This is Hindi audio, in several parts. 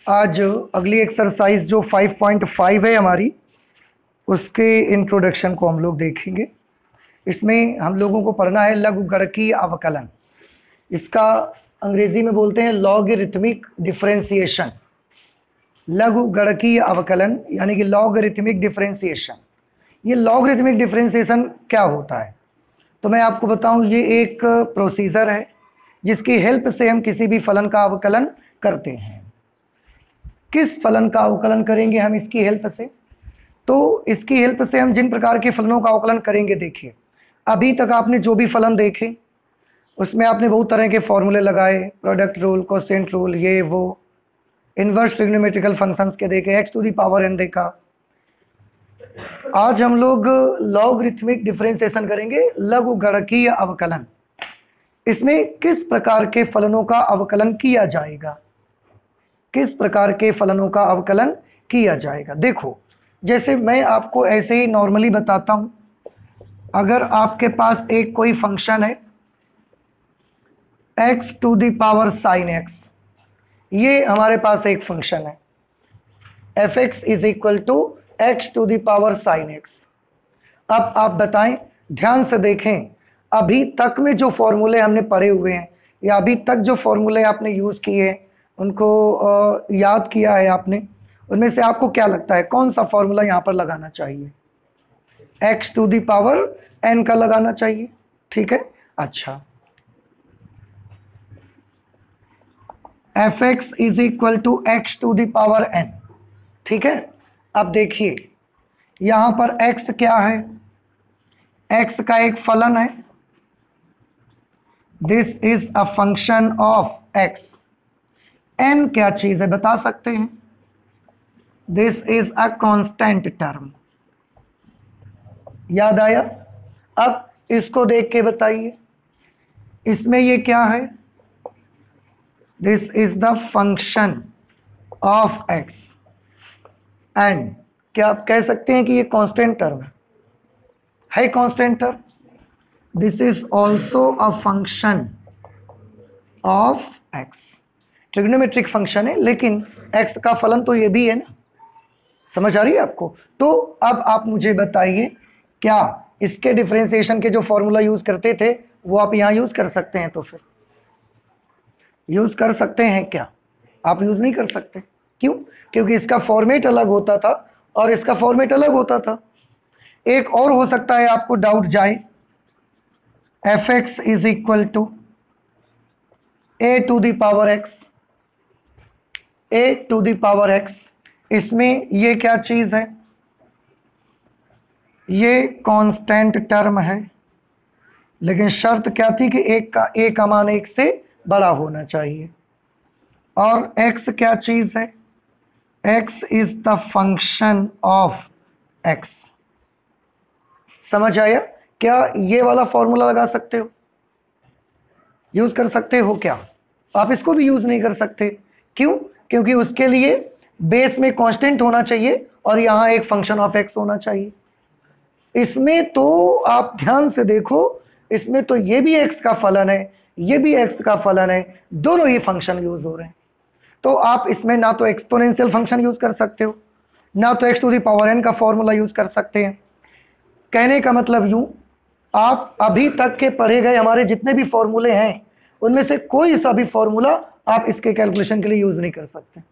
आज अगली एक्सरसाइज जो 5.5 है हमारी, उसके इंट्रोडक्शन को हम लोग देखेंगे। इसमें हम लोगों को पढ़ना है लघुगणकीय अवकलन। इसका अंग्रेजी में बोलते हैं लॉगरिथमिक डिफरेंशिएशन। लघुगणकीय अवकलन यानी कि लॉगरिथमिक डिफरेंशिएशन। ये लॉगरिथमिक डिफरेंशिएशन क्या होता है? तो मैं आपको बताऊं, ये एक प्रोसीजर है जिसकी हेल्प से हम किसी भी फलन का अवकलन करते हैं। किस फलन का अवकलन करेंगे हम इसकी हेल्प से? तो इसकी हेल्प से हम जिन प्रकार के फलनों का अवकलन करेंगे, देखिए अभी तक आपने जो भी फलन देखे उसमें आपने बहुत तरह के फॉर्मूले लगाए, प्रोडक्ट रूल, कोसेंट रूल, ये वो, इनवर्स ट्रिग्नोमेट्रिकल फंक्शंस के देखे, x to the power n देखा। आज हम लोग लॉगरिथमिक डिफरेंशिएशन करेंगे, लघुगणकीय अवकलन। इसमें किस प्रकार के फलनों का अवकलन किया जाएगा, किस प्रकार के फलनों का अवकलन किया जाएगा। देखो, जैसे मैं आपको ऐसे ही नॉर्मली बताता हूं। अगर आपके पास एक कोई फंक्शन है x to the power sine x, ये हमारे पास एक फंक्शन है f(x) is equal to x to the power sine x। अब आप बताएं, ध्यान से देखें, अभी तक में जो फॉर्मूले हमने पढ़े हुए हैं या अभी तक जो फॉर्मूले आपने यूज किए हैं, उनको याद किया है आपने, उनमें से आपको क्या लगता है कौन सा फॉर्मूला यहां पर लगाना चाहिए? x to the power n का लगाना चाहिए, ठीक है। अच्छा, f(x) is equal to x to the power n, ठीक है। अब देखिए यहां पर x क्या है? x का एक फलन है, this is a function of x। n क्या चीज है बता सकते हैं? This is a constant term. याद आया? अब इसको देख के बताइए, इसमें ये क्या है? This is the function of x। n क्या आप कह सकते हैं कि ये कांस्टेंट टर्म है constant term? This is also a function of x। Trigonometric function है, लेकिन x का फलन तो ये भी है ना। समझ आ रही है आपको? तो अब आप मुझे बताइए, क्या इसके डिफरेंशिएशन के जो फॉर्मूला यूज करते थे वो आप यहां यूज कर सकते हैं? तो फिर यूज कर सकते हैं क्या? आप यूज नहीं कर सकते। क्यों? क्योंकि इसका फॉर्मेट अलग होता था और इसका फॉर्मेट अलग होता था। एक और हो सकता है आपको डाउट जाए, f(x) is equal to a to the power x, a to the power x। इसमें ये क्या चीज है? ये कांस्टेंट टर्म है, लेकिन शर्त क्या थी कि एक का मान 1 से बड़ा होना चाहिए। और x क्या चीज है? x is the function of x। समझ आया? क्या ये वाला फॉर्मूला लगा सकते हो, यूज कर सकते हो क्या? आप इसको भी यूज नहीं कर सकते। क्यों? क्योंकि उसके लिए बेस में कांस्टेंट होना चाहिए और यहां एक फंक्शन ऑफ x होना चाहिए। इसमें तो आप ध्यान से देखो, इसमें तो ये भी x का फलन है, ये भी x का फलन है, दोनों ही फंक्शन यूज हो रहे हैं। तो आप इसमें ना तो एक्सपोनेंशियल फंक्शन यूज कर सकते हो, ना तो x to the power n का फॉर्मूला यूज कर सकते हैं। कहने का मतलब यूं, आप अभी तक के पढ़े गए हमारे जितने भी फॉर्मूले हैं उनमें से कोई सा भी फॉर्मूला आप इसके कैलकुलेशन के लिए यूज नहीं कर सकते।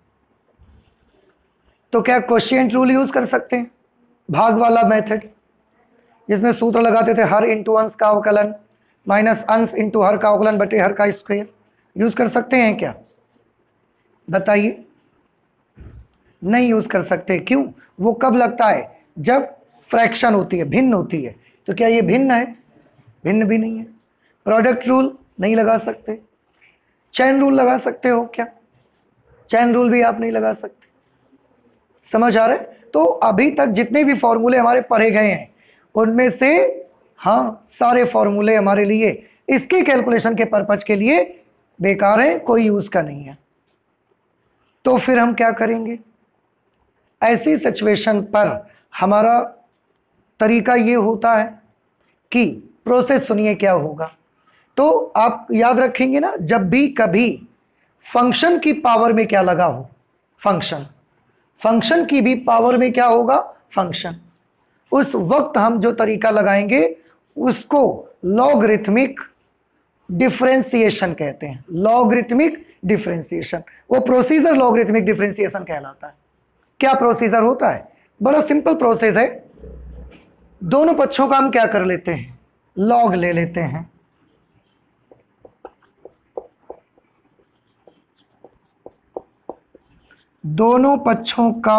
तो क्या क्वोशिएंट रूल यूज कर सकते हैं, भाग वाला मेथड, जिसमें सूत्र लगाते थे हर इंटू अंश का अवकलन माइनस अंश इंटू हर का अवकलन बटे हर का स्क्वायर, यूज कर सकते हैं क्या? बताइए। नहीं यूज कर सकते। क्यों? वो कब लगता है? जब फ्रैक्शन होती है, भिन्न होती है। तो क्या ये भिन्न है? भिन्न भी नहीं है। प्रोडक्ट रूल नहीं लगा सकते। चैन रूल लगा सकते हो क्या? चैन रूल भी आप नहीं लगा सकते। समझ आ रहे? तो अभी तक जितने भी फॉर्मूले हमारे पढ़े गए हैं उनमें से हाँ सारे फॉर्मूले हमारे लिए इसके कैलकुलेशन के पर्पज के लिए बेकार है, कोई यूज का नहीं है। तो फिर हम क्या करेंगे? ऐसी सिचुएशन पर हमारा तरीका ये होता है कि प्रोसेस सुनिए क्या होगा। तो आप याद रखेंगे ना, जब भी कभी फंक्शन की पावर में क्या लगा हो, फंक्शन। फंक्शन की भी पावर में क्या होगा? फंक्शन। उस वक्त हम जो तरीका लगाएंगे उसको लॉगरिथमिक डिफरेंशिएशन कहते हैं। लॉगरिथमिक डिफरेंशिएशन, वो प्रोसीजर लॉगरिथमिक डिफरेंशिएशन कहलाता है। क्या प्रोसीजर होता है? बड़ा सिंपल प्रोसेस है। दोनों पक्षों का हम क्या कर लेते हैं? लॉग ले लेते हैं। दोनों पक्षों का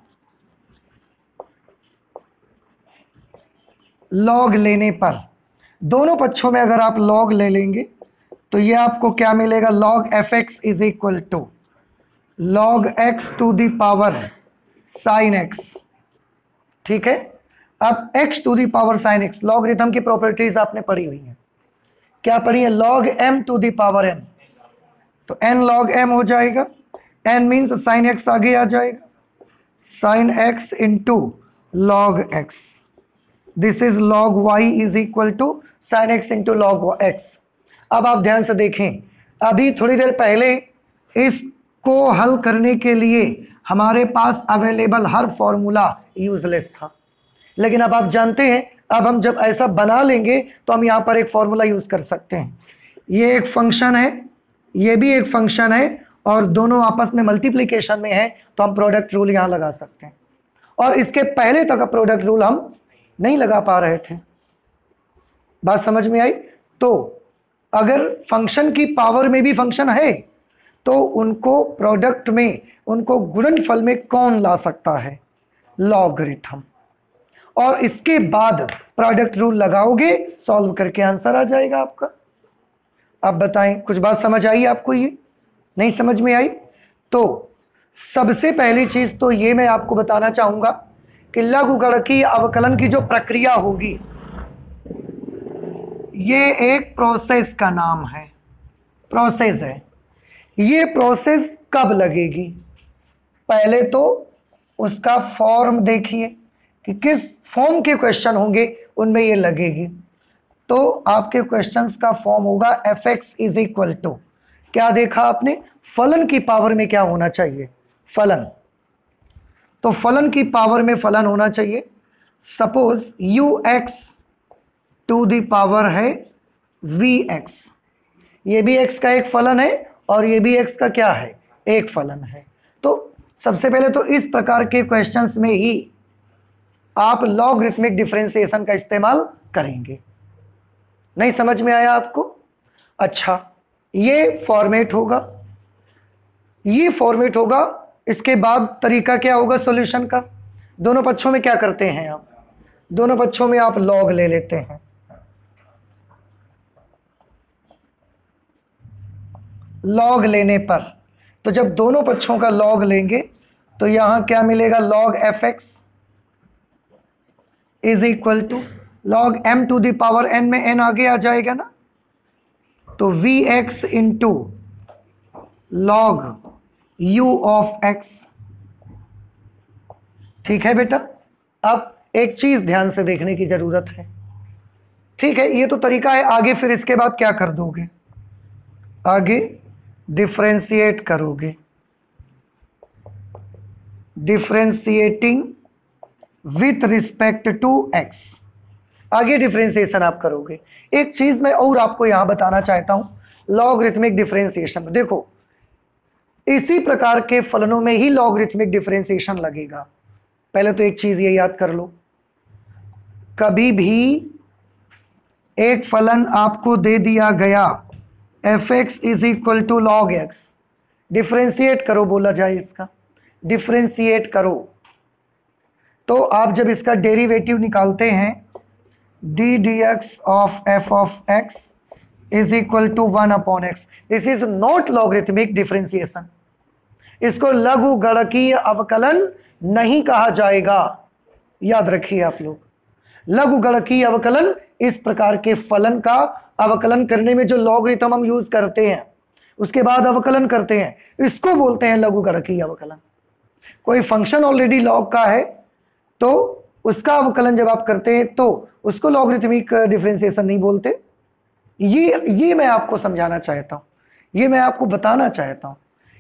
लॉग लेने पर, दोनों पक्षों में अगर आप लॉग ले लेंगे तो ये आपको क्या मिलेगा? Log f x is equal to log x to the power sine x. ठीक है, अब x to the power sine x, logarithm की प्रॉपर्टीज आपने पढ़ी हुई है। क्या पढ़ी है? Log m to the power n, तो n log m हो जाएगा। n मीन्स साइन x आगे आ जाएगा, sine x into log x। This is log y is equal to sine x into log x। अब आप ध्यान से देखें, अभी थोड़ी देर पहले इसको हल करने के लिए हमारे पास अवेलेबल हर फॉर्मूला यूजलेस था, लेकिन अब आप जानते हैं, अब हम जब ऐसा बना लेंगे तो हम यहाँ पर एक फॉर्मूला यूज कर सकते हैं। ये एक फंक्शन है, ये भी एक फंक्शन है, और दोनों आपस में मल्टीप्लिकेशन में है, तो हम प्रोडक्ट रूल यहाँ लगा सकते हैं। और इसके पहले तक प्रोडक्ट रूल हम नहीं लगा पा रहे थे। बात समझ में आई? तो अगर फंक्शन की पावर में भी फंक्शन है तो उनको प्रोडक्ट में, उनको गुणनफल में कौन ला सकता है? लॉगरिथम। और इसके बाद प्रोडक्ट रूल लगाओगे, सॉल्व करके आंसर आ जाएगा आपका। अब बताएं, कुछ बात समझ आई आपको? ये नहीं समझ में आई? तो सबसे पहली चीज तो ये मैं आपको बताना चाहूंगा कि लघुगणकीय अवकलन की जो प्रक्रिया होगी, ये एक प्रोसेस का नाम है, प्रोसेस है। ये प्रोसेस कब लगेगी? पहले तो उसका फॉर्म देखिए कि किस फॉर्म के क्वेश्चन होंगे, उनमें ये लगेगी। तो आपके क्वेश्चंस का फॉर्म होगा f x is equal to, क्या देखा आपने? फलन की पावर में क्या होना चाहिए? फलन। तो फलन की पावर में फलन होना चाहिए। Suppose u x to the power है वी एक्स, ये भी एक्स का एक फलन है और ये भी एक्स का क्या है? एक फलन है। तो सबसे पहले तो इस प्रकार के क्वेश्चंस में ही आप लॉगरिथमिक डिफरेंशिएशन का इस्तेमाल करेंगे। नहीं समझ में आया आपको? अच्छा, ये फॉर्मेट होगा, ये फॉर्मेट होगा। इसके बाद तरीका क्या होगा सॉल्यूशन का? दोनों पक्षों में क्या करते हैं आप? दोनों पक्षों में आप लॉग ले लेते हैं। लॉग लेने पर, तो जब दोनों पक्षों का लॉग लेंगे तो यहां क्या मिलेगा? Log f x is equal to log m to the power n, में n आगे आ जाएगा ना, तो v x into log u of x। ठीक है बेटा? अब एक चीज ध्यान से देखने की जरूरत है। ठीक है, ये तो तरीका है। आगे फिर इसके बाद क्या कर दोगे? आगे डिफरेंशिएट करोगे, differentiating with respect to x। आगे डिफरेंशिएशन आप करोगे। एक चीज मैं और आपको यहां बताना चाहता हूं लॉगरिथमिक डिफरेंशिएशन में। देखो, इसी प्रकार के फलनों में ही लॉगरिथमिक डिफरेंशिएशन लगेगा। पहले तो एक चीज ये याद कर लो, कभी भी एक फलन आपको दे दिया गया f x is equal to log x, differentiate करो बोला जाए, इसका डिफरेंशिएट करो। तो आप जब इसका डेरिवेटिव निकालते हैं, d d x of f of x is equal to 1 upon x, this is not logarithmic differentiation. इसको लघुगणकीय अवकलन नहीं कहा जाएगा, याद रखिए आप लोग। लघुगणकीय अवकलन इस प्रकार के फलन का अवकलन करने में जो लॉगरिथम हम यूज करते हैं, उसके बाद अवकलन करते हैं, इसको बोलते हैं लघुगणकीय अवकलन। कोई फंक्शन ऑलरेडी लॉग का है तो उसका अवकलन जब आप करते हैं तो उसको लॉगरिथमिक डिफरेंशिएशन नहीं बोलते। ये मैं आपको समझाना चाहता हूं, ये मैं आपको बताना चाहता हूं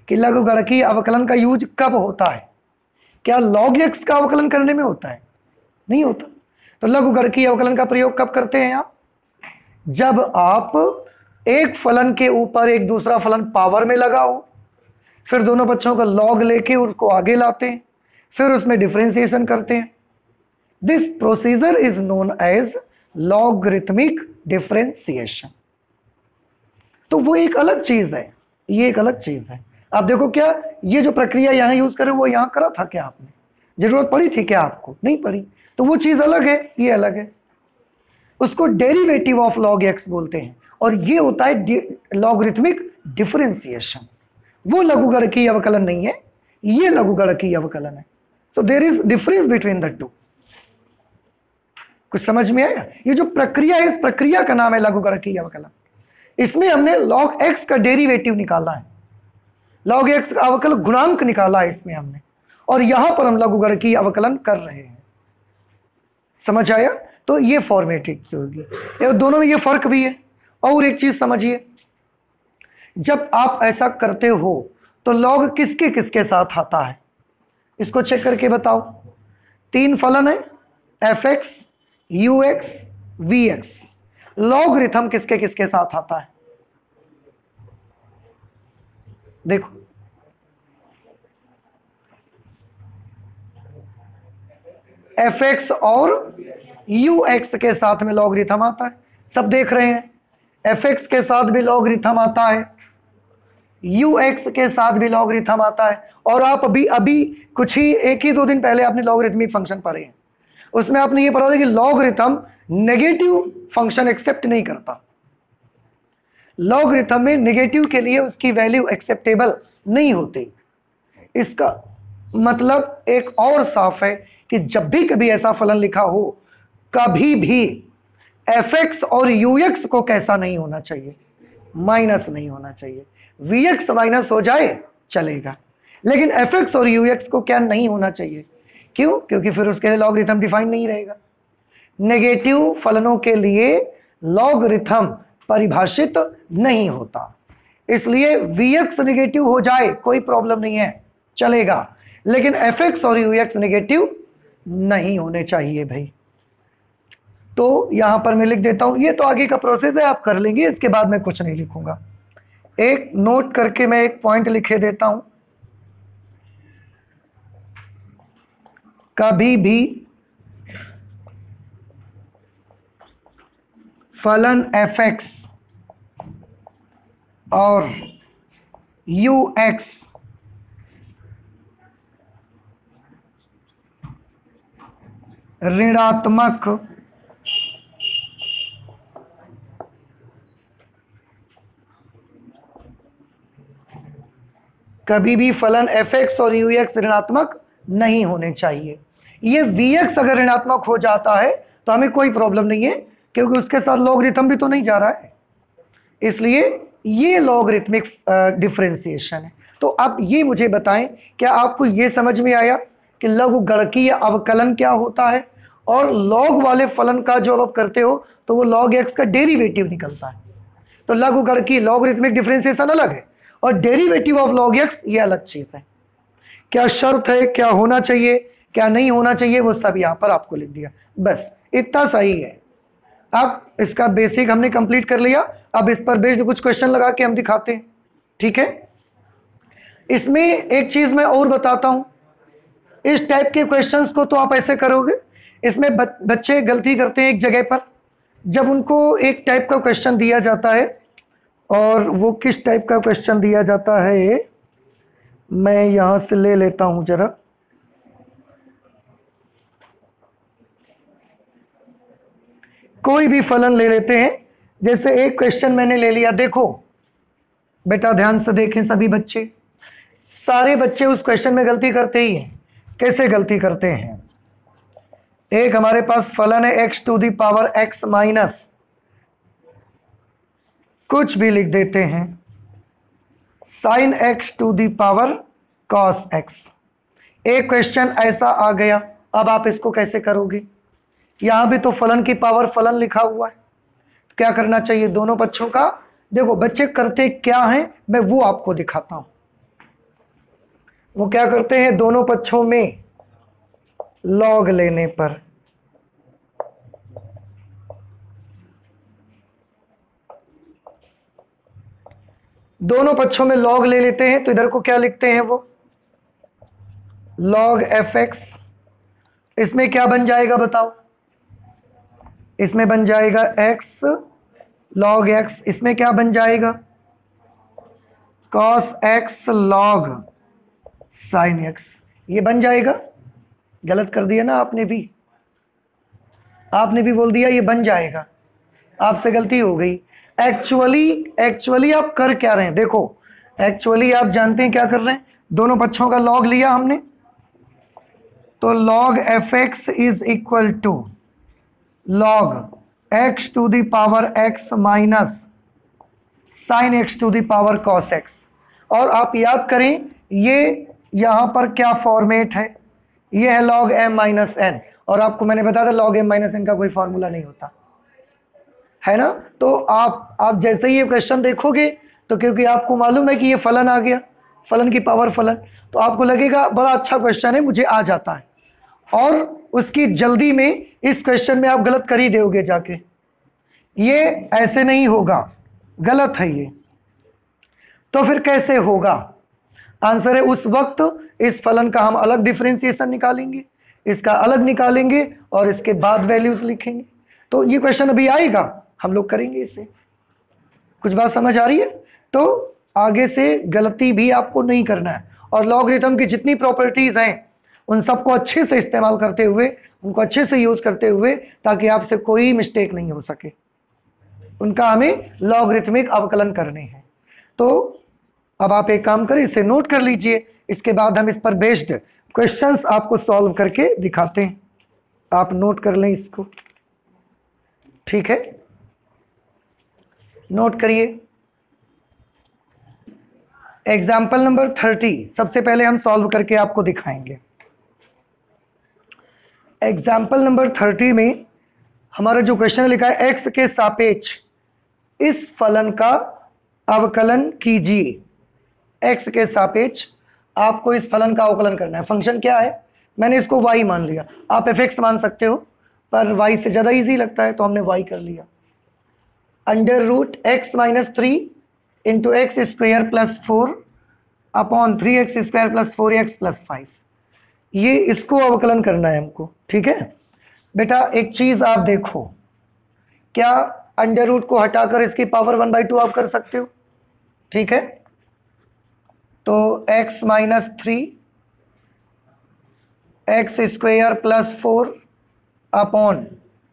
कि लघुगणकीय अवकलन का यूज कब होता है? क्या log x का अवकलन करने में होता है? नहीं होता। तो लघुगणकीय अवकलन का प्रयोग कब करते हैं आप? जब आप एक फलन के ऊपर एक दूसरा फलन पावर में लगा हो, फिर दोनों पक्षों का log लेके उसको आगे लाते हैं, फिर उसमें डिफरेंशिएशन करते हैं। This procedure is known as logarithmic differentiation. तो वो एक अलग चीज है, ये एक अलग चीज है। आप देखो, क्या ये जो प्रक्रिया यहां यूज करें वो यहां करा था क्या आपने? जरूरत पड़ी थी क्या आपको? नहीं पड़ी। तो वो चीज अलग है, ये अलग है। उसको डेरिवेटिव ऑफ लॉग एक्स बोलते हैं, और ये होता है लॉगरिथमिक डिफरेंशिएशन। वो लघुगणकीय अवकलन नहीं है, ये लघुगणकीय अवकलन है। So there is difference between the two. कुछ समझ में आया? ये जो प्रक्रिया है, इस प्रक्रिया का नाम है लघुगणकीय अवकलन। इसमें हमने log x का डेरिवेटिव निकाला है, log x का अवकल गुणांक निकाला है इसमें हमने, और यहां पर हम लघुगणकीय अवकलन कर रहे हैं। समझ आया? तो ये फॉर्मेट होगी, ये दोनों में ये फर्क भी है। और एक चीज समझिए, जब आप ऐसा करते हो तो log किसके किसके साथ आता है? इसको चेक करके बताओ। 3 फलन है, fx, ux, vx। लॉगरिथम किसके किसके साथ आता है? देखो, fx और ux के साथ में लॉगरिथम आता है। सब देख रहे हैं, fx के साथ भी लॉगरिथम आता है, ux के साथ भी लॉगरिथम आता है। और आप अभी कुछ ही 1-2 दिन पहले आपने लॉगरिथमिक फंक्शन पढ़े हैं, उसमें आपने ये पढ़ा था कि लॉगरिथम नेगेटिव फंक्शन एक्सेप्ट नहीं करता। लॉगरिथम में नेगेटिव के लिए उसकी वैल्यू एक्सेप्टेबल नहीं होती। इसका मतलब एक और साफ है कि जब भी कभी ऐसा फलन लिखा हो, कभी भी fx और ux को कैसा नहीं होना चाहिए? माइनस नहीं होना चाहिए। vx माइनस हो जाए चलेगा, लेकिन fx और ux को क्या नहीं होना चाहिए? क्यों? क्योंकि फिर उसके लिए लॉगरिथम डिफाइन नहीं रहेगा। नेगेटिव फलनों के लिए लॉगरिथम परिभाषित नहीं होता, इसलिए vx नेगेटिव हो जाए कोई प्रॉब्लम नहीं है, चलेगा, लेकिन fx और ux नेगेटिव नहीं होने चाहिए भाई। तो यहां पर मैं लिख देता हूं, ये तो आगे का प्रोसेस है, आप कर लेंगे, इसके बाद मैं कुछ नहीं लिखूंगा। एक नोट करके मैं एक पॉइंट लिखे देता हूं, कभी भी फलन fx और ux ऋणात्मक कभी भी फलन fx और ux ऋणात्मक नहीं होने चाहिए। ये vx अगर ऋणात्मक हो जाता है तो हमें कोई प्रॉब्लम नहीं है, क्योंकि उसके साथ लॉगरिथम भी तो नहीं जा रहा है, इसलिए ये लॉगरिथमिक डिफरेंशिएशन है। तो अब ये मुझे बताएं, क्या आपको ये समझ में आया कि लघुगणकीय अवकलन क्या होता है? और लॉग वाले फलन का जो आप करते हो तो वो log x का डेरिवेटिव निकलता है। तो लघुगणकीय लॉगरिथमिक डिफरेंशिएशन अलग है, और डेरिवेटिव ऑफ log x ये अलग चीज है। क्या शर्त है, क्या होना चाहिए, क्या नहीं होना चाहिए, वो सब यहां पर आपको लिख दिया, बस इतना सही है। अब इसका बेसिक हमने कंप्लीट कर लिया, अब इस पर बेस्ड कुछ क्वेश्चन लगा के हम दिखाते हैं, ठीक है? इसमें एक चीज मैं और बताता हूं, इस टाइप के क्वेश्चंस को तो आप ऐसे करोगे, इसमें बच्चे गलती करते हैं एक जगह पर, जब उनको एक टाइप का क्वेश्चन दिया जाता है, और वो किस टाइप का क्वेश्चन दिया जाता है मैं यहां से ले लेता हूं जरा। कोई भी फलन ले लेते हैं, जैसे एक क्वेश्चन मैंने ले लिया, देखो बेटा ध्यान से देखें सभी बच्चे, सारे बच्चे उस क्वेश्चन में गलती करते ही हैं। कैसे गलती करते हैं? एक हमारे पास फलन है x to the power x minus कुछ भी लिख देते हैं sine x to the power cos x। एक क्वेश्चन ऐसा आ गया, अब आप इसको कैसे करोगे? यहां भी तो फलन की पावर फलन लिखा हुआ है, तो क्या करना चाहिए? दोनों पक्षों का देखो, बच्चे करते क्या हैं मैं वो आपको दिखाता हूं। वो क्या करते हैं, दोनों पक्षों में लॉग लेने पर दोनों पक्षों में लॉग ले लेते हैं, तो इधर को क्या लिखते हैं वो log fx। इसमें क्या बन जाएगा बताओ, इसमें बन जाएगा x log x, इसमें क्या बन जाएगा cos x log sin x। ये बन जाएगा, गलत कर दिया ना आपने भी बोल दिया ये बन जाएगा, आपसे गलती हो गई। एक्चुअली आप कर क्या रहे हैं, देखो एक्चुअली आप जानते हैं क्या कर रहे हैं, दोनों पक्षों का लॉग लिया हमने, तो log fx is equal to log x to the power x minus sin x to the power cos x। और आप याद करें ये यहां पर क्या फॉर्मेट है, ये है log m माइनस n, और आपको मैंने बताया था log m माइनस n का कोई फॉर्मूला नहीं होता है ना। तो आप जैसे ही ये क्वेश्चन देखोगे, तो क्योंकि आपको मालूम है कि ये फलन आ गया, फलन की पावर फलन, तो आपको लगेगा बड़ा अच्छा क्वेश्चन है, मुझे आ जाता है, और उसकी जल्दी में इस क्वेश्चन में आप गलत कर ही दोगे जाके। ये ऐसे नहीं होगा, गलत है ये। तो फिर कैसे होगा, आंसर है उस वक्त इस फलन का हम अलग डिफरेंशिएशन निकालेंगे, इसका अलग निकालेंगे, और इसके बाद वैल्यूज लिखेंगे। तो ये क्वेश्चन अभी आएगा, हम लोग करेंगे इसे। कुछ बात समझ आ रही है? तो आगे से गलती भी आपको नहीं करना है, और लॉगरिथम की जितनी प्रॉपर्टीज हैं उन सबको अच्छे से इस्तेमाल करते हुए, उनको अच्छे से यूज करते हुए, ताकि आपसे कोई मिस्टेक नहीं हो सके, उनका हमें लॉगरिथमिक अवकलन करने हैं। तो अब आप एक काम करें, इसे नोट कर लीजिए, इसके बाद हम इस पर बेस्ड क्वेश्चंस आपको सॉल्व करके दिखाते हैं। आप नोट कर लें इसको, ठीक है, नोट करिए। एग्जाम्पल नंबर 30 सबसे पहले हम सॉल्व करके आपको दिखाएंगे। एग्जाम्पल नंबर 30 में हमारा जो क्वेश्चन लिखा है, x के सापेक्ष इस फलन का अवकलन कीजिए। x के सापेक्ष आपको इस फलन का अवकलन करना है। फंक्शन क्या है, मैंने इसको y मान लिया, आप fx मान सकते हो, पर y से ज़्यादा इजी लगता है तो हमने y कर लिया। Under root x minus 3 into x square plus 4 upon 3x square plus 4x plus 5, ये इसको अवकलन करना है हमको, ठीक है। बेटा एक चीज़ आप देखो, क्या अंडर रूट को हटाकर इसकी पावर 1/2 आप कर सकते हो, ठीक है। तो x minus 3 x square plus 4 upon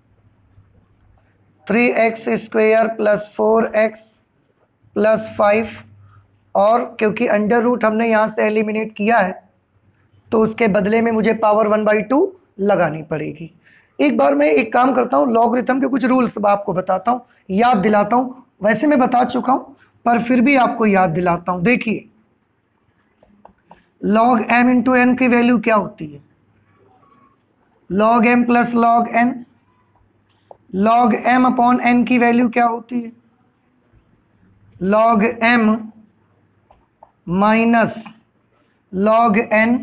3x square plus 4x plus 5, और क्योंकि अंडर रूट हमने यहाँ से एलिमिनेट किया है तो उसके बदले में मुझे पावर 1/2 लगानी पड़ेगी। एक बार मैं एक काम करता हूँ, लॉगरिथम के कुछ रूल्स आपको बताता हूँ, याद दिलाता हूँ। वैसे मैं बता चुका हूँ पर फिर भी आपको याद दिलाता हूँ। देखिए log m इंटू एन की वैल्यू क्या होती है, log m plus log n। log m upon n की वैल्यू क्या होती है, log m minus log n।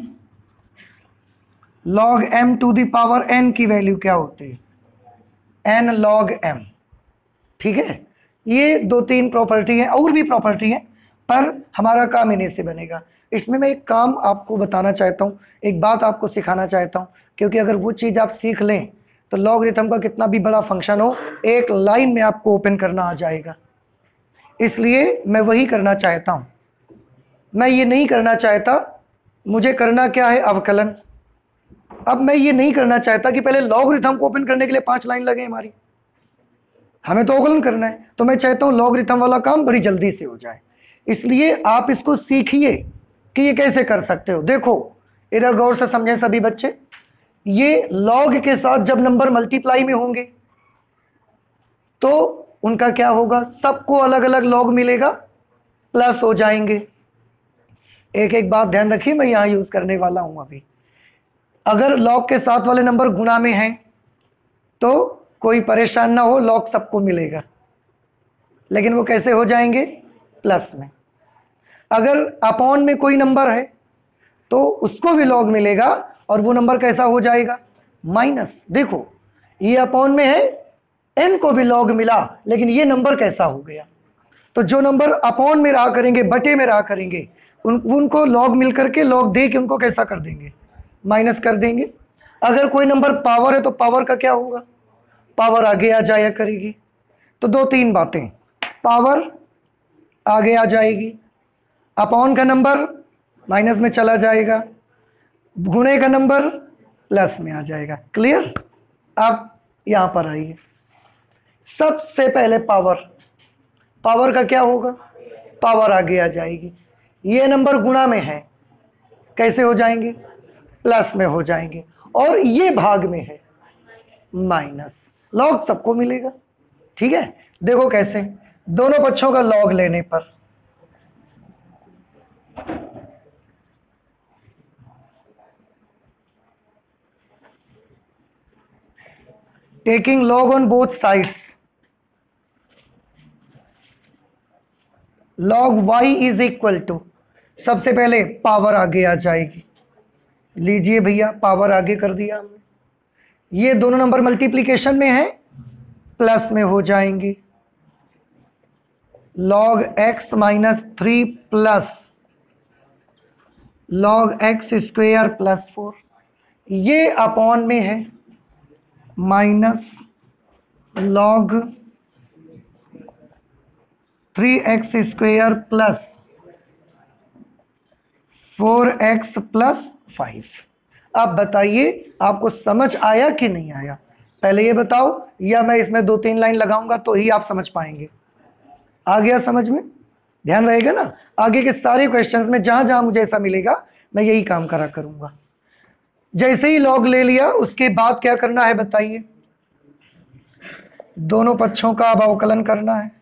log m to the power n की वैल्यू क्या होती है, n log m, ठीक है। ये 2-3 प्रॉपर्टी है, और भी प्रॉपर्टी है, पर हमारा काम इन्हीं से बनेगा। इसमें मैं एक काम आपको बताना चाहता हूँ, एक बात आपको सिखाना चाहता हूँ, क्योंकि अगर वो चीज़ आप सीख लें तो लॉगरिथम का कितना भी बड़ा फंक्शन हो, एक लाइन में आपको ओपन करना आ जाएगा। इसलिए मैं वही करना चाहता हूँ, मैं ये नहीं करना चाहता, मुझे करना क्या है, अवकलन। अब मैं ये नहीं करना चाहता कि पहले लॉगरिथम को ओपन करने के लिए 5 लाइन लगे हमारी, हमें तो अवकलन करना है। तो मैं चाहता हूँ लॉगरिथम वाला काम बड़ी जल्दी से हो जाए, इसलिए आप इसको सीखिए कि ये कैसे कर सकते हो। देखो इधर गौर से समझें सभी बच्चे, ये लॉग के साथ जब नंबर मल्टीप्लाई में होंगे तो उनका क्या होगा, सबको अलग अलग लॉग मिलेगा, प्लस हो जाएंगे। एक एक बात ध्यान रखिए, मैं यहां यूज करने वाला हूं अभी। अगर लॉग के साथ वाले नंबर गुणा में हैं तो कोई परेशान ना हो, लॉग सबको मिलेगा, लेकिन वो कैसे हो जाएंगे, प्लस में। अगर अपॉन में कोई नंबर है तो उसको भी लॉग मिलेगा और वो नंबर कैसा हो जाएगा, माइनस। देखो ये अपॉन में है, n को भी लॉग मिला, लेकिन ये नंबर कैसा हो गया। तो जो नंबर अपॉन में रहा करेंगे, बटे में रहा करेंगे, उनको लॉग मिल करके लॉग दे के उनको कैसा कर देंगे, माइनस कर देंगे। अगर कोई नंबर पावर है तो पावर का क्या होगा, पावर आगे आ जाया करेगी। तो दो तीन बातें, पावर आगे आ जाएगी, अपॉन का नंबर माइनस में चला जाएगा, गुणे का नंबर प्लस में आ जाएगा। क्लियर। अब यहां पर आइए, सबसे पहले पावर, पावर का क्या होगा, पावर आगे आ जाएगी। ये नंबर गुणा में है, कैसे हो जाएंगे, प्लस में हो जाएंगे, और ये भाग में है, माइनस। लॉग सबको मिलेगा। ठीक है, देखो कैसे, दोनों पक्षों का लॉग लेने पर taking log on both sides, log y is equal to, सबसे पहले पावर आगे आ जाएगी। लीजिए भैया, पावर आगे कर दिया हमने। ये दोनों नंबर मल्टीप्लिकेशन में है, प्लस में हो जाएंगे। log x minus 3 plus log x square plus 4, ये अपॉन में है, minus log 3x square plus 4x plus 5। अब बताइए आपको समझ आया कि नहीं आया, पहले ये बताओ, या मैं इसमें 2-3 लाइन लगाऊंगा तो ही आप समझ पाएंगे। आ गया समझ में, ध्यान रहेगा ना। आगे के सारे क्वेश्चंस में जहां जहां मुझे ऐसा मिलेगा मैं यही काम करा करूंगा। जैसे ही लॉग ले लिया उसके बाद क्या करना है बताइए, दोनों पक्षों का अब अवकलन करना है।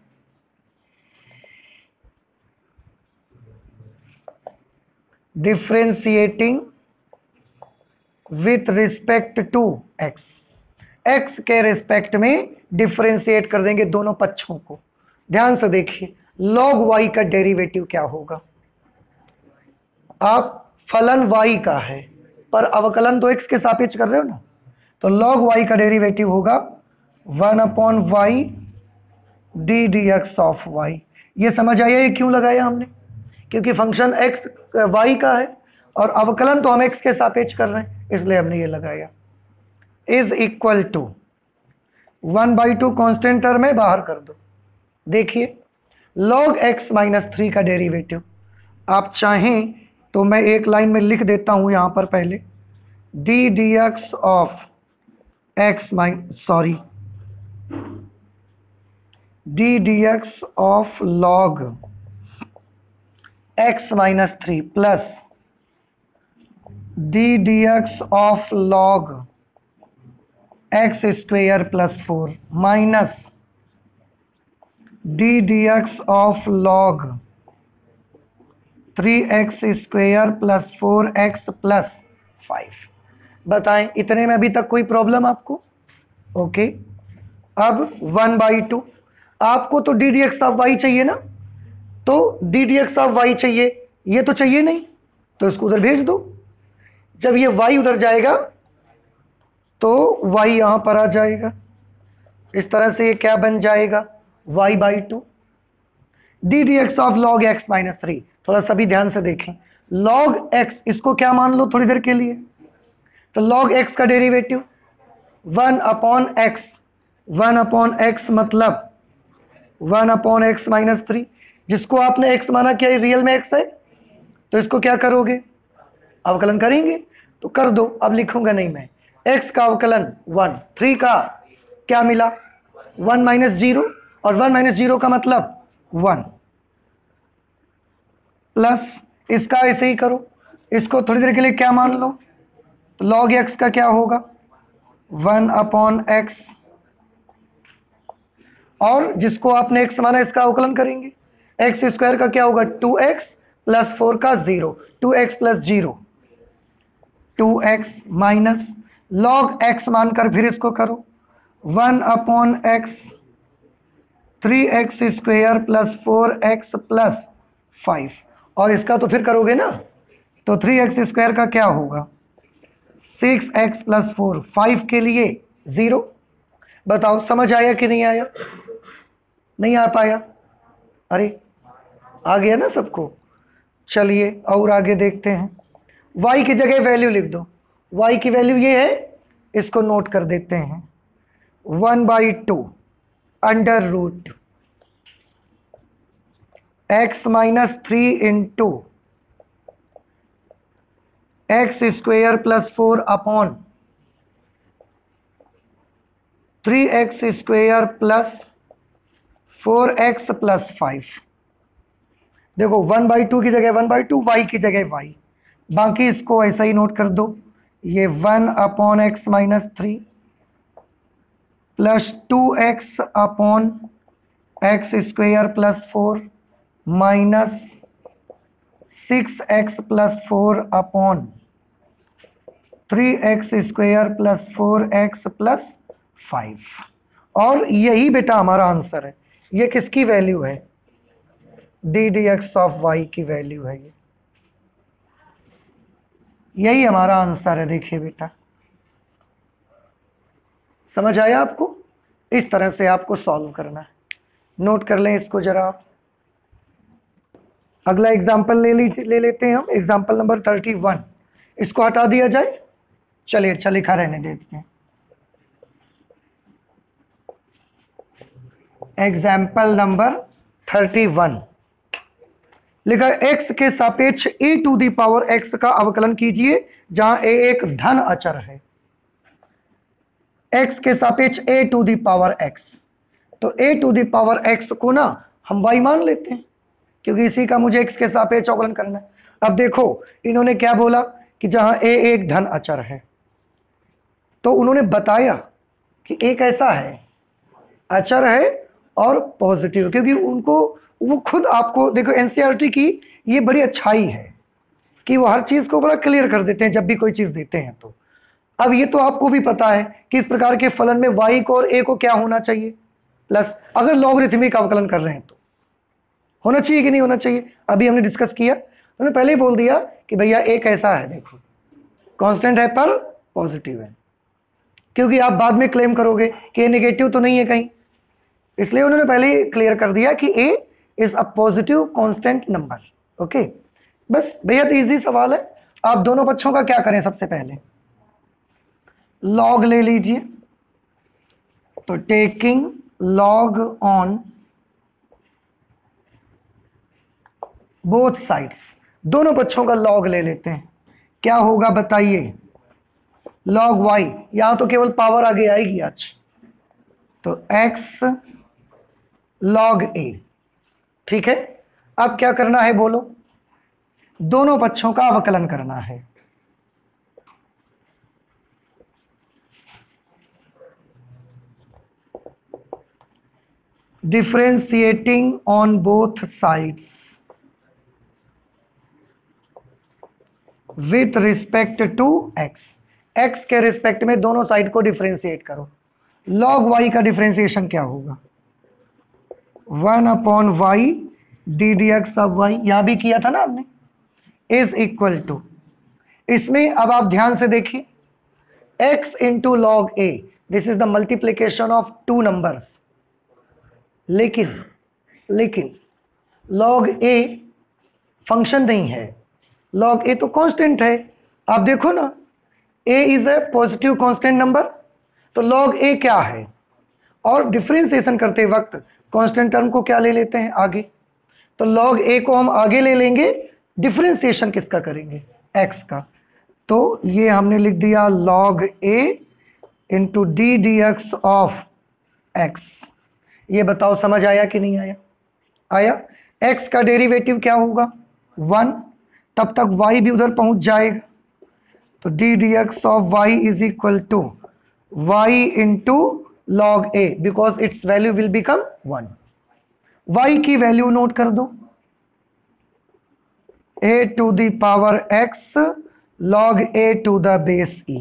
Differentiating with respect to x, x के रिस्पेक्ट में डिफ्रेंशिएट कर देंगे दोनों पक्षों को। ध्यान से देखिए, log y का डेरिवेटिव क्या होगा, आप फलन y का है पर अवकलन तो x के सापेक्ष कर रहे हो ना, तो log y का डेरिवेटिव होगा 1/y d dx of y। ये समझ आया ये क्यों लगाया हमने, क्योंकि फंक्शन x y का है और अवकलन तो हम x के सापेक्ष कर रहे हैं, इसलिए हमने ये लगाया। Is equal to 1/2 constant term में बाहर कर दो। देखिए log x माइनस 3 का डेरिवेटिव, आप चाहें तो मैं एक लाइन में लिख देता हूं यहां पर पहले, d dx of x d dx of log x minus 3 plus d dx of log x square plus 4 minus d dx of log 3x square plus 4x plus 5। बताएं इतने में अभी तक कोई प्रॉब्लम आपको? ओके, अब 1/2, आपको तो d dx ऑफ y चाहिए ना, तो d dx ऑफ y चाहिए, ये तो चाहिए नहीं, तो इसको उधर भेज दो। जब ये y उधर जाएगा तो y यहां पर आ जाएगा, इस तरह से ये क्या बन जाएगा, y/2 d dx of log x minus 3। थोड़ा सा भी ध्यान से देखें, log x इसको क्या मान लो थोड़ी देर के लिए, तो log x का डेरिवेटिव 1/x, 1/x मतलब 1/x माइनस 3, जिसको आपने x माना क्या रियल में x है, तो इसको क्या करोगे, अवकलन करेंगे, तो कर दो। अब लिखूंगा नहीं मैं, x का अवकलन 1, 3 का क्या मिला 1 माइनस 0, और 1 माइनस 0 का मतलब 1, प्लस इसका ऐसे ही करो, इसको थोड़ी देर के लिए क्या मान लो, तो log x का क्या होगा 1/x, और जिसको आपने x माना इसका अवकलन करेंगे, x स्क्वायर का क्या होगा 2x प्लस 4 का 0, 2x plus 0 2x minus log x मानकर फिर इसको करो 1/x 3x square plus 4x plus 5, और इसका तो फिर करोगे ना, तो 3x² का क्या होगा? 6x + 4, 5 के लिए 0। बताओ समझ आया कि नहीं आया? नहीं आ पाया? अरे आ गया ना सबको? चलिए और आगे देखते हैं। y की जगह वैल्यू लिख दो। y की वैल्यू ये है, इसको नोट कर देते हैं। 1/2 √ x - 3 × x² + 4 upon 3x² + 4x + 5। देखो 1/2 की जगह 1/2, y की जगह y, बाकी इसको ऐसा ही नोट कर दो। ये 1/x - 3 + 2x upon x² + 4 minus 6x + 4 upon 3x² + 4x + 5। और यही बेटा हमारा आंसर है। ये किसकी वैल्यू है? ddx(y) की वैल्यू है। ये यही हमारा आंसर है। देखिए बेटा, समझ आया आपको? इस तरह से आपको सॉल्व करना है। नोट कर लें इसको जरा आप। अगला एग्जाम्पल ले लेते हैं हम, एग्जाम्पल नंबर 31। इसको हटा दिया जाए। चलिए अच्छा लिखा रहने देते हैं। एग्जाम्पल नंबर 31 लिखा, x के सापेक्ष e⁻x का अवकलन कीजिए जहां a एक धन अचर है। x के सापेक्ष a⁻x, तो a⁻x को ना हम y मान लेते हैं, क्योंकि इसी का मुझे x के सापेक्ष अवकलन करना है। अब देखो इन्होंने क्या बोला कि जहां a एक धन अचर है, तो उन्होंने बताया कि a कैसा है? अचर है और पॉजिटिव, क्योंकि उनको वो खुद आपको देखो एनसीईआरटी की ये बड़ी अच्छाई है कि वो हर चीज को बड़ा क्लियर कर देते हैं जब भी कोई चीज देते हैं। तो अब ये तो आपको भी पता है कि इस प्रकार के फलन में y को और a को क्या होना चाहिए? प्लस। अगर लॉगरिथमिक अवकलन कर रहे हैं तो होना चाहिए कि नहीं होना चाहिए? अभी हमने डिस्कस किया, हमने पहले ही बोल दिया कि भैया a कैसा है, देखो कांस्टेंट है पर पॉजिटिव है, क्योंकि आप बाद में क्लेम करोगे कि a नेगेटिव तो नहीं है कहीं, इसलिए उन्होंने पहले ही क्लियर कर दिया कि a is a positive constant number. Okay, बस बेहद इजी सवाल है। आप दोनों पक्षों का क्या करें? सबसे पहले लॉग ले लीजिए, तो taking log on both sides, दोनों पक्षों का लॉग ले लेते हैं। क्या होगा बताइए? लॉग y, यहां तो केवल पावर आगे आएगी आज, तो x log a। ठीक है, अब क्या करना है बोलो? दोनों पक्षों का अवकलन करना है। Differentiating on both sides with respect to x, x के रिस्पेक्ट में दोनों साइड को डिफरेंशिएट करो। log y का डिफरेंशिएशन क्या होगा? 1/y ddx(y), यहां भी किया था ना आपने, इज इक्वल टू, इसमें अब आप ध्यान से देखिए, x into log a, this is the multiplication of two numbers. लेकिन log a फंक्शन नहीं है, log a तो कांस्टेंट है। आप देखो ना, a is a positive constant number, तो log a क्या है? और डिफरेंशिएशन करते वक्त कांस्टेंट टर्म को क्या ले लेते हैं? आगे। तो log a को हम आगे ले लेंगे, डिफरेंशिएशन किसका करेंगे? x का। तो ये हमने लिख दिया log a into d d x of x। ये बताओ समझ आया कि नहीं आया? आया। x का डेरिवेटिव क्या होगा? 1, तब तक y भी उधर पहुंच जाएगा, तो d d x of y is equal to y into log a, because it's value will become 1। y की वैल्यू नोट कर दो, a⁻x log a⁻e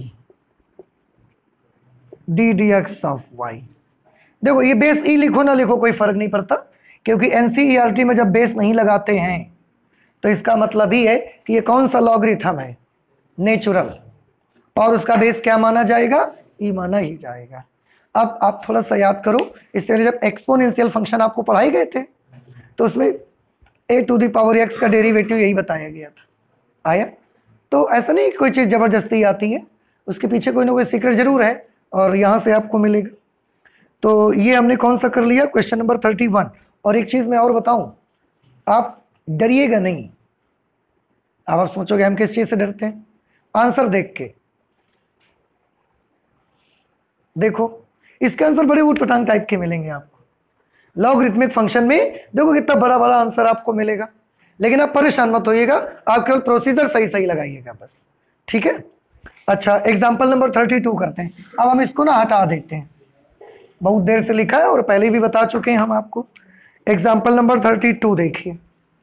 d d x of y। देखो ये बेस e लिखो ना लिखो कोई फर्क नहीं पड़ता, क्योंकि एनसीईआरटी में जब बेस नहीं लगाते हैं तो इसका मतलब ही है कि ये कौन सा लॉगरिथम है, नेचुरल, और उसका बेस क्या माना जाएगा, ई माना ही जाएगा। अब आप थोड़ा सा याद करो, इससे पहले जब एक्सपोनेंशियल फंक्शन आपको पढ़ाए गए थे तो उसमें a⁴x का डेरिवेटिव यही बताया गया था, आया? तो ऐसा नहीं कोई चीज़ ज़बरदस्ती आती है, उसके पीछे कोई ना कोई सीक्रेट जरूर है और यहाँ से आपको मिलेगा। तो ये हमने कौन सा कर लिया, क्वेश्चन नंबर 31। और एक चीज़ मैं और बताऊँ, आप डरिएगा नहीं। अब आप सोचोगे हम किस चीज़ से डरते हैं, आंसर देख के देखो, इसके आंसर बड़े ऊटपटांग टाइप के मिलेंगे आपको। लॉगरिथमिक फंक्शन में देखो कितना बड़ा बड़ा आंसर आपको मिलेगा, लेकिन आप परेशान मत होइएगा, आप केवल प्रोसीजर सही सही लगाइएगा बस, ठीक है? अच्छा, एग्जाम्पल नंबर 32 करते हैं। अब हम इसको ना हटा देते हैं, बहुत देर से लिखा है और पहले भी बता चुके हैं हम आपको। एग्जाम्पल नंबर 32 देखिए।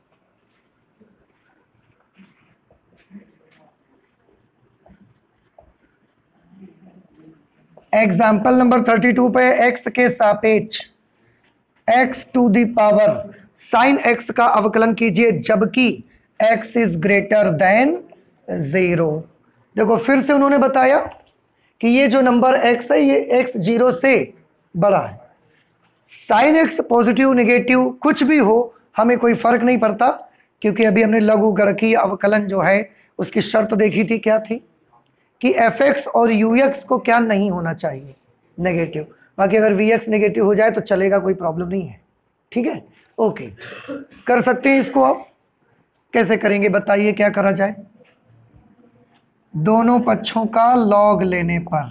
एग्जाम्पल नंबर 32 पे x के सापेक्ष x to the power sine x का अवकलन कीजिए जबकि x इज ग्रेटर देन 0। देखो फिर से उन्होंने बताया कि ये जो नंबर x है ये x 0 से बड़ा है। साइन x पॉजिटिव नेगेटिव कुछ भी हो हमें कोई फर्क नहीं पड़ता, क्योंकि अभी हमने लघुगणकीय अवकलन जो है उसकी शर्त देखी थी, क्या थी कि fx और ux को क्या नहीं होना चाहिए, नेगेटिव। बाकी अगर vx नेगेटिव हो जाए तो चलेगा, कोई प्रॉब्लम नहीं है, ठीक है? ओके, कर सकते हैं इसको। आप कैसे करेंगे बताइए, क्या करा जाए? दोनों पक्षों का लॉग लेने पर,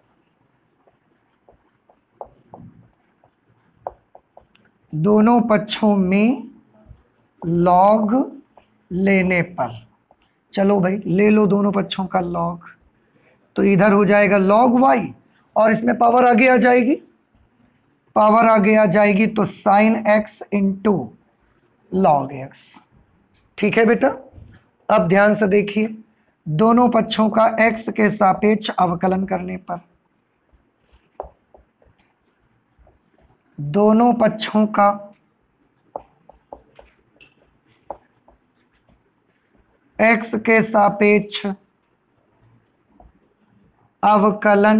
दोनों पक्षों में लॉग लेने पर, चलो भाई ले लो दोनों पक्षों का लॉग, तो इधर हो जाएगा लॉग y और इसमें पावर आगे आ जाएगी, पावर आगे आ जाएगी तो sine x into log x। ठीक है बेटा, अब ध्यान से देखिए, दोनों पक्षों का x के सापेक्ष अवकलन करने पर, दोनों पक्षों का x के सापेक्ष अवकलन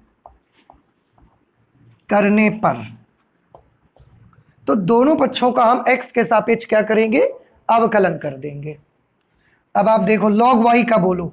करने पर, तो दोनों पक्षों का हम x के सापेक्ष क्या करेंगे, अवकलन कर देंगे। अब आप देखो log y का बोलो,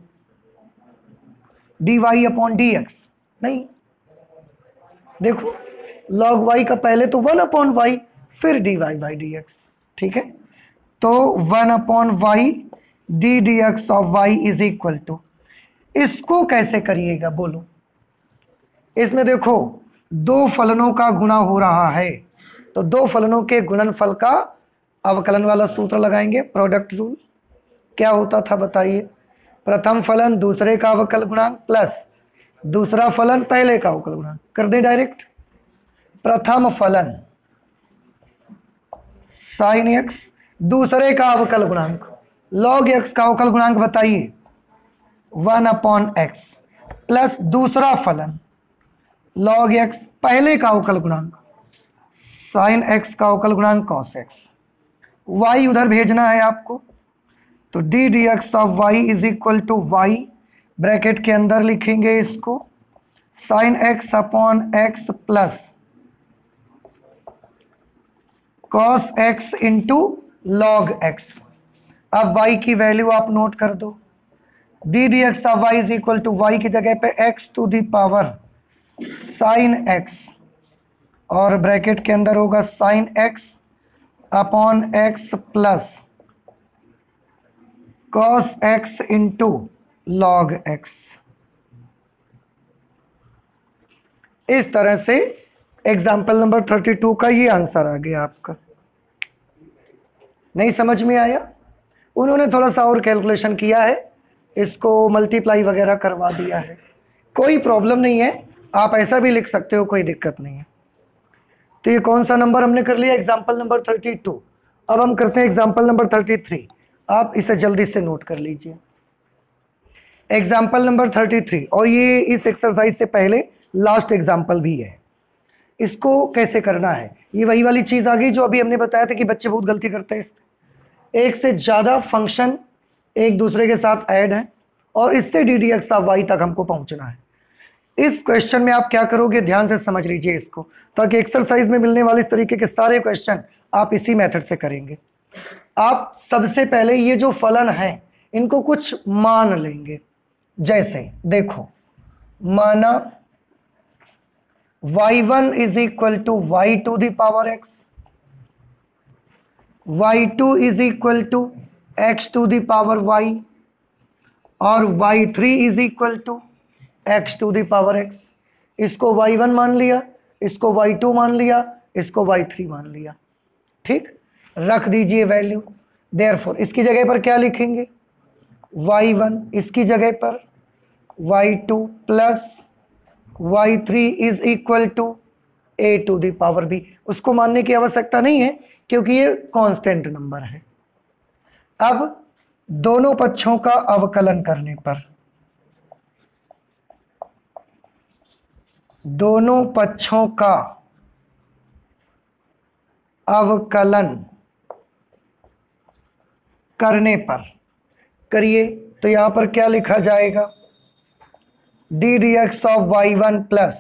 dy अपॉन dx, नहीं, देखो log y का पहले तो 1 अपॉन y फिर dy बाई dx, ठीक है? तो 1 upon y d dx of y is equal to, इसको कैसे करिएगा बोलो? इसमें देखो दो फलनों का गुणा हो रहा है, तो दो फलनों के गुणनफल का अवकलन वाला सूत्र लगाएंगे, प्रोडक्ट रूल। क्या होता था बताइए? प्रथम फलन दूसरे का अवकल गुणांक प्लस दूसरा फलन पहले का अवकल गुणांक। कर दे डायरेक्ट, प्रथम फलन साइन x दूसरे का अवकल गुणांक, लॉग x का अवकल गुणांक बताइए 1 अपॉन x प्लस दूसरा फलन log x पहले का अवकल गुणांक साइन x का अवकल गुणांक cos x। y उधर भेजना है आपको, तो d dx of y is equal to y, bracket के अंदर लिखेंगे इसको sine x upon x plus cos x into log x। अब y की वैल्यू आप नोट कर दो, d dx of y is equal to y की जगह पे x to the power sine x और ब्रैकेट के अंदर होगा sine x upon x plus cos x into log x। इस तरह से एग्जाम्पल नंबर 32 का ये आंसर आ गया आपका। नहीं समझ में आया? उन्होंने थोड़ा सा और कैलकुलेशन किया है, इसको मल्टीप्लाई वगैरह करवा दिया है, कोई प्रॉब्लम नहीं है, आप ऐसा भी लिख सकते हो, कोई दिक्कत नहीं है। तो ये कौन सा नंबर हमने कर लिया? Example number 32। अब हम करते हैं एग्जाम्पल नंबर 33। आप इसे जल्दी से नोट कर लीजिए, एग्जाम्पल नंबर 33, और ये इस एक्सरसाइज से पहले लास्ट एग्जाम्पल भी है। इसको कैसे करना है, ये वही वाली चीज़ आ गई जो अभी हमने बताया था कि बच्चे बहुत गलती करते हैं इसमें। एक से ज़्यादा फंक्शन एक दूसरे के साथ ऐड हैं और इससे d d x of y तक हमको पहुंचना है। इस क्वेश्चन में आप क्या करोगे, ध्यान से समझ लीजिए इसको, ताकि एक्सरसाइज में मिलने वाले इस तरीके के सारे क्वेश्चन आप इसी मेथड से करेंगे। आप सबसे पहले ये जो फलन है इनको कुछ मान लेंगे। जैसे देखो, माना y1 is equal to y to the power x, y2 is equal to x to the power y और y3 is equal to x to the power x। इसको y1 मान लिया, इसको y2 मान लिया, इसको y3 मान लिया। ठीक, रख दीजिए वैल्यू। देयरफॉर इसकी जगह पर क्या लिखेंगे, y1, इसकी जगह पर y2 plus y3 is equal to a to the power b। उसको मानने की आवश्यकता नहीं है क्योंकि ये कांस्टेंट नंबर है। अब दोनों पक्षों का अवकलन करने पर, दोनों पक्षों का अवकलन करने पर करिए तो यहां पर क्या लिखा जाएगा, d d x of y one plus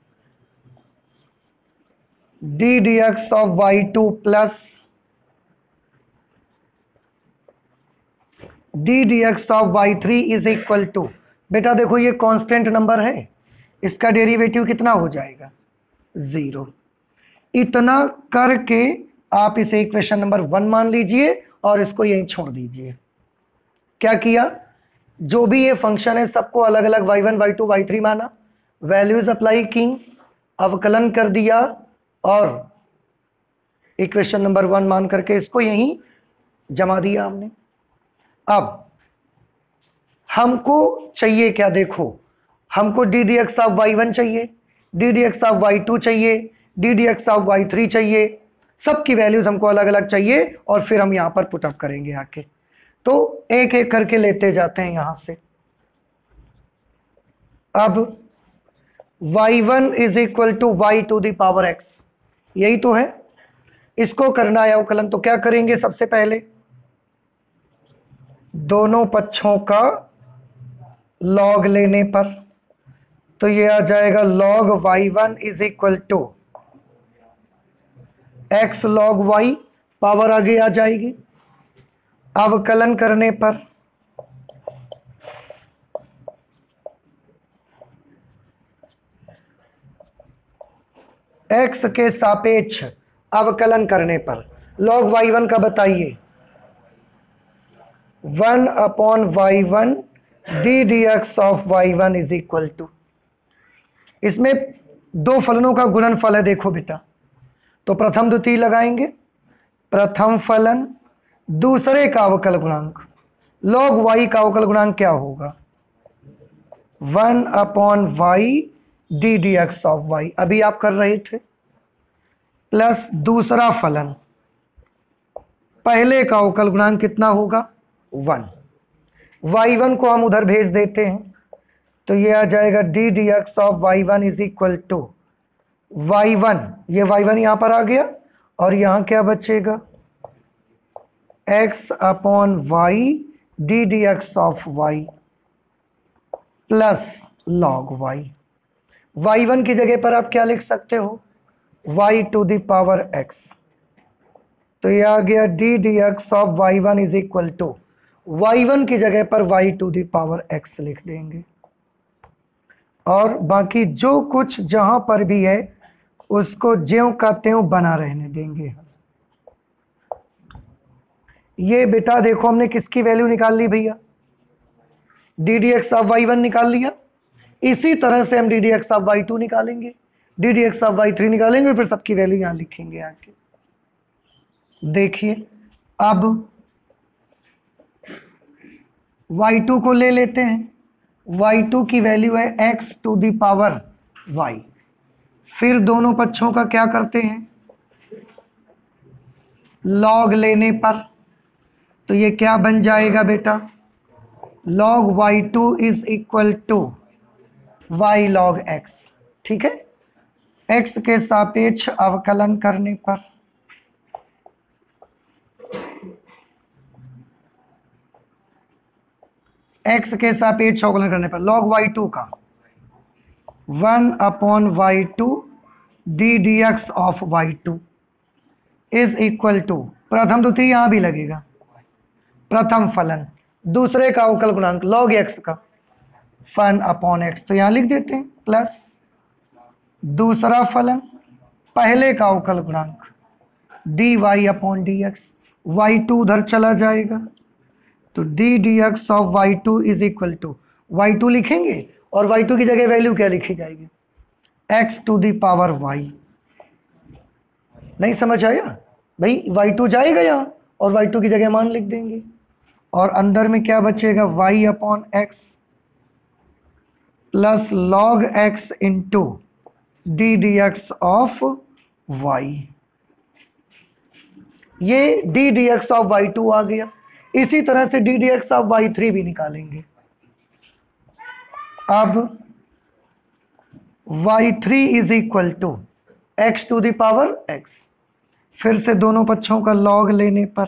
d d x of y two plus d d x of y three is equal to, बेटा देखो ये कांस्टेंट नंबर है, इसका डेरिवेटिव कितना हो जाएगा, 0। इतना करके आप इसे इक्वेशन नंबर 1 मान लीजिए और इसको यहीं छोड़ दीजिए। क्या किया, जो भी ये फंक्शन है सबको अलग अलग y1, y2, y3 माना, वैल्यूज अप्लाई की, अवकलन कर दिया और इक्वेशन नंबर 1 मान करके इसको यहीं जमा दिया हमने। अब हमको चाहिए क्या, देखो हमको D d x of y1 चाहिए, D d x of y2 चाहिए, D d x of y3 चाहिए, सबकी वैल्यूज हमको अलग अलग चाहिए और फिर हम यहां पर पुटअप करेंगे आके। तो एक एक करके लेते जाते हैं यहां से। अब y1 is equal to y to the power x, यही तो है, इसको करना है अवकलन। तो क्या करेंगे, सबसे पहले दोनों पक्षों का लॉग लेने पर, तो ये आ जाएगा log y1 is equal to x log y, power आगे आ जाएगी। अवकलन करने पर x के सापेक्ष अवकलन करने पर log y1 का बताइए, 1/y1 d d x of y1 is equal to, इसमें दो फलनों का गुणनफल है देखो बेटा, तो प्रथम द्वितीय लगाएंगे, प्रथम फलन दूसरे का अवकल गुणांक, log y का अवकल गुणांक क्या होगा, 1/y d d x of y, अभी आप कर रहे थे, प्लस दूसरा फलन, पहले का अवकल गुणांक कितना होगा, 1। y1 को हम उधर भेज देते हैं तो ये आ जाएगा d d x of y1 is equal to y1, ये y1 यहां पर आ गया और यहां क्या बचेगा, x/y d d x of y plus log y। y1 की जगह पर आप क्या लिख सकते हो, y to the power x, तो ये आ गया d d x of y1 is equal to, y1 की जगह पर y to the power x लिख देंगे और बाकी जो कुछ जहां पर भी है उसको ज्यों का त्यों बना रहने देंगे। ये बेटा देखो हमने किसकी वैल्यू निकाल ली भैया, D d x of y1 निकाल लिया, इसी तरह से हम D d x of y2 निकालेंगे, D d x of y3 निकालेंगे, फिर सबकी वैल्यू यहां लिखेंगे आके। देखिए अब y2 को ले लेते हैं, y2 की वैल्यू है x to the power y, फिर दोनों पक्षों का क्या करते हैं, log लेने पर, तो ये क्या बन जाएगा बेटा, log y2 is equal to y log x। ठीक है, x के सापेक्ष अवकलन करने पर x के सापेक्ष अवकलन करने पर log y2 का 1/y2 d d x of y2 is equal to, प्रथम द्वितीय यहां भी लगेगा, प्रथम फलन दूसरे का अवकल गुणांक log x का 1/x, तो यहां लिख देते हैं, प्लस दूसरा फलन पहले का अवकल गुणांक dy/dx, y2 उधर चला जाएगा तो d d x of y2 is equal to, y2 लिखेंगे और y2 की जगह वैल्यू क्या लिखी जाएगी, x to the power y। नहीं समझ आया भाई, y2 जाएगा यहाँ और y2 की जगह मान लिख देंगे और अंदर में क्या बचेगा, y/x plus log x into d d x of y। ये d d x of y2 आ गया। इसी तरह से D d x of y3 भी निकालेंगे। अब y3 is equal to x to the power x, फिर से दोनों पक्षों का log लेने पर,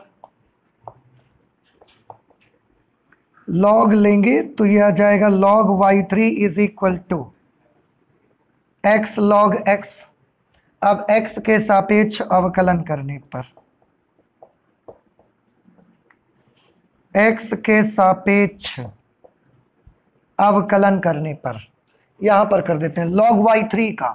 log लेंगे तो यह आ जाएगा log y3 is equal to x log x। अब x के सापेक्ष अवकलन करने पर, x के सापेक्ष अवकलन करने पर यहां पर कर देते हैं log y3 का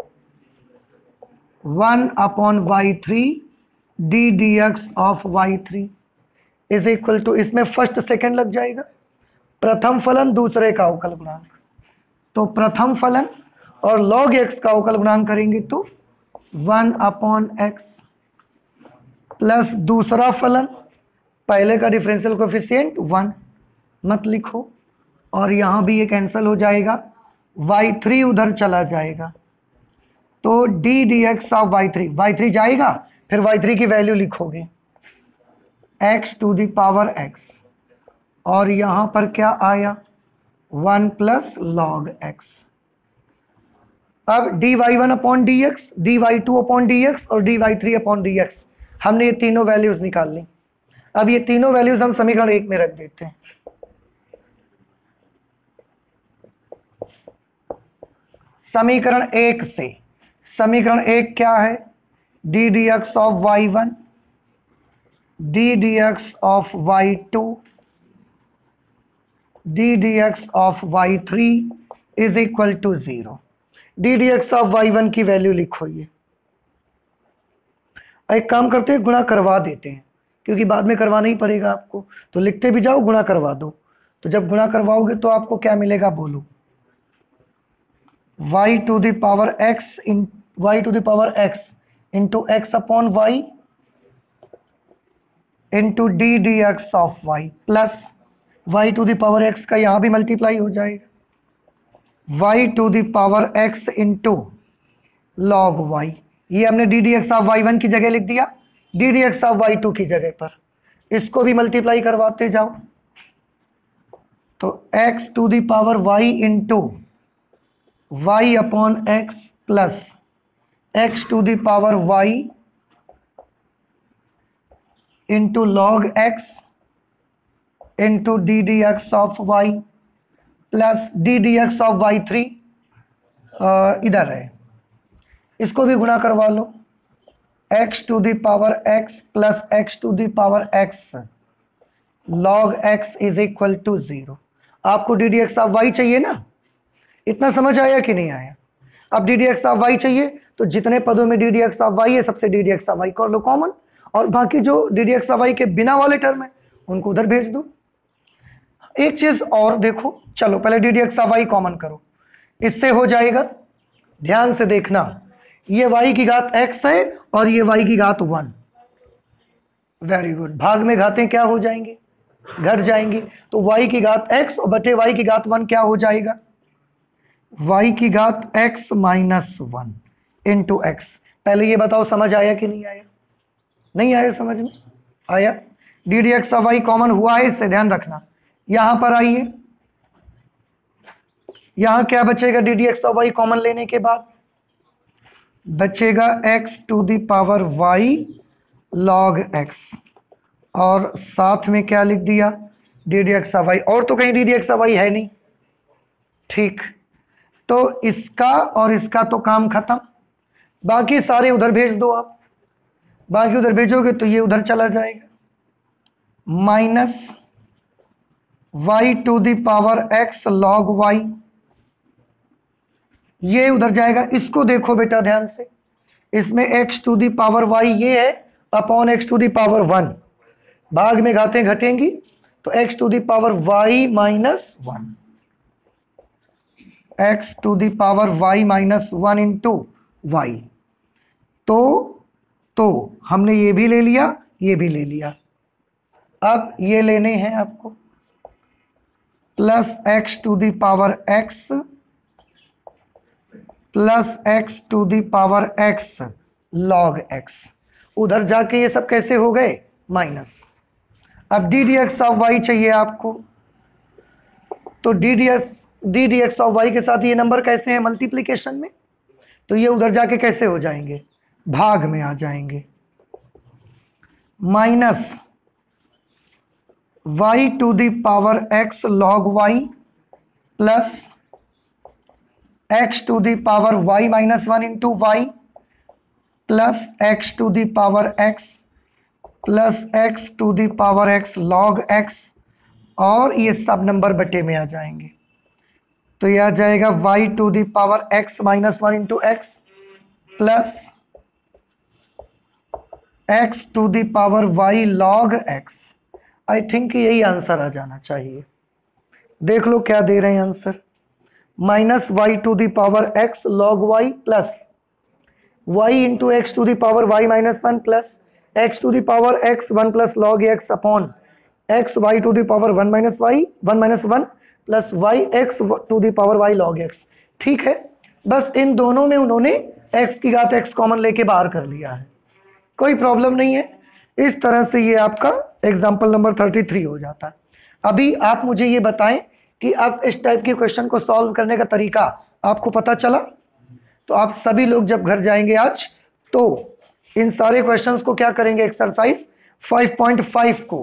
1/y3 d d x of y3 is equal to, इसमें फर्स्ट सेकंड लग जाएगा, प्रथम फलन दूसरे का अवकल गुणांक, तो प्रथम फलन और log x का अवकल गुणांक करेंगे तो 1/x प्लस दूसरा फलन पहले का डिफरेंशियल कोएफिशिएंट 1 मत लिखो और यहां भी ये कैंसिल हो जाएगा, y3 उधर चला जाएगा तो d d x of y3 जाएगा, फिर y3 की वैल्यू लिखोगे x to the power x और यहां पर क्या आया 1 प्लस log x। अब dy1/dx, dy2/dx और dy3/dx, हमने ये तीनों वैल्यूज निकाल ली। अब ये तीनों वैल्यूज हम समीकरण 1 में रख देते हैं। समीकरण 1 से, समीकरण 1 क्या है, d d x of y1 d d x of y2 d d x of y3 is equal to 0। D d x of y1 की वैल्यू लिखो, ये एक काम करते हैं गुणा करवा देते हैं क्योंकि बाद में करवाना ही पड़ेगा आपको, तो लिखते भी जाओ गुणा करवा दो। तो जब गुणा करवाओगे तो आपको क्या मिलेगा बोलो, y to the power x into x upon y into d d x of y plus y to the power x का यहां भी मल्टीप्लाई हो जाएगा, y to the power x into log y। ये हमने D d x of y1 की जगह लिख दिया, d d x of y2 की जगह पर, इसको भी मल्टीप्लाई करवाते जाओ तो x to the power y into y upon x plus x to the power y into log x into d d x of y plus d d x of y3 इधर है, इसको भी गुणा करवा लो, x to the power x plus x to the power x log x is equal to 0। आपको d d x of y चाहिए ना, इतना समझ आया कि नहीं आया। अब d d x of y चाहिए तो जितने पदों में d d x of y है सबसे d d x of y कर लो कॉमन, और बाकी जो d d x of y के बिना वाले टर्म है उनको उधर भेज दो। एक चीज और देखो, चलो पहले d d x of y कॉमन करो, इससे हो जाएगा, ध्यान से देखना, ये y की घात x है और ये y की घात 1, वेरी गुड, भाग में घातें क्या हो जाएंगी, घट जाएंगी, तो y की घात x और बटे y की घात 1 क्या हो जाएगा, y की घात x माइनस 1 इंटू एक्स। पहले ये बताओ समझ आया कि नहीं आया, नहीं आया, समझ में आया। D d x of y कॉमन हुआ है, इससे ध्यान रखना। यहां पर आइए, यहां क्या बचेगा, d d x of y कॉमन लेने के बाद बचेगा x to the power y log x और साथ में क्या लिख दिया, d d x of y, और तो कहीं d d x of y है नहीं। ठीक, तो इसका और इसका तो काम खत्म, बाकी सारे उधर भेज दो आप। बाकी उधर भेजोगे तो ये उधर चला जाएगा, minus y to the power x log y, ये उधर जाएगा। इसको देखो बेटा ध्यान से, इसमें x to the power y ये है upon x to the power 1, भाग में घातें घटेंगी तो x to the power y minus 1, x to the power y minus 1 into y. तो हमने ये भी ले लिया, ये भी ले लिया। अब ये लेने हैं आपको, plus x to the power x plus x to the power x log x. उधर जाके ये सब कैसे हो गए, माइनस। अब d d x of y चाहिए आपको, तो d d x of y के साथ ये नंबर कैसे हैं, मल्टीप्लीकेशन में, तो ये उधर जाके कैसे हो जाएंगे, भाग में आ जाएंगे। Minus y to the power x log y plus x to the power y minus 1 into y plus x to the power x plus x to the power x log x, और ये सब नंबर बटे में आ जाएंगे। तो ये आ जाएगा y to the power x minus 1 into x plus x to the power y log x. I think यही आंसर आ जाना चाहिए। देख लो क्या दे रहे हैं answer, minus y to the power x log y plus y into x to the power y minus 1 plus x to the power x 1 plus log x upon x y to the power 1 minus y 1 minus 1 plus y x to the power y log x. ठीक है, बस इन दोनों में उन्होंने एक्स की घात एक्स कॉमन लेके बाहर कर लिया है, कोई प्रॉब्लम नहीं है। इस तरह से ये आपका एग्जाम्पल नंबर 33 हो जाता है। अभी आप मुझे ये बताएं कि अब इस टाइप के क्वेश्चन को सॉल्व करने का तरीका आपको पता चला। तो आप सभी लोग जब घर जाएंगे आज, तो इन सारे क्वेश्चंस को क्या करेंगे, एक्सरसाइज 5.5 को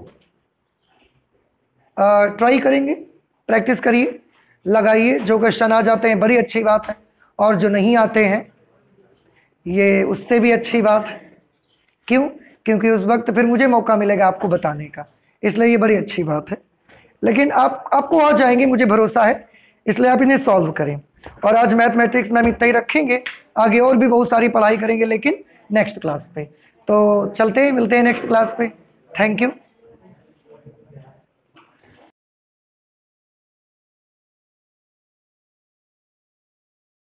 ट्राई करेंगे, प्रैक्टिस करिए, लगाइए। जो क्वेश्चन आ जाते हैं बड़ी अच्छी बात है, और जो नहीं आते हैं ये उससे भी अच्छी बात है। क्यों? क्योंकि उस वक्त फिर मुझे मौका मिलेगा आपको बताने का, इसलिए ये बड़ी अच्छी बात है। लेकिन आपको आ जाएंगे, मुझे भरोसा है, इसलिए आप इन्हें सॉल्व करें। और आज मैथमेटिक्स में हम इतना ही रखेंगे, आगे और भी बहुत सारी पढ़ाई करेंगे लेकिन नेक्स्ट क्लास पे। तो चलते हैं, मिलते हैं नेक्स्ट क्लास पे। Thank you.